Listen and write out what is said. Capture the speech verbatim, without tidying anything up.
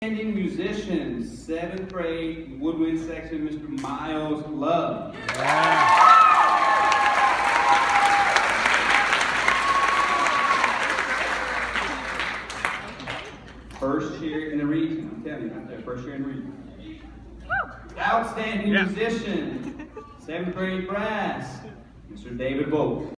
Outstanding musician, seventh grade woodwind section, Mister Miles Love. Yeah. First year in the region, I'm telling you, right there, first year in the region. Outstanding Yeah. musician, seventh grade brass, Mister David Volk.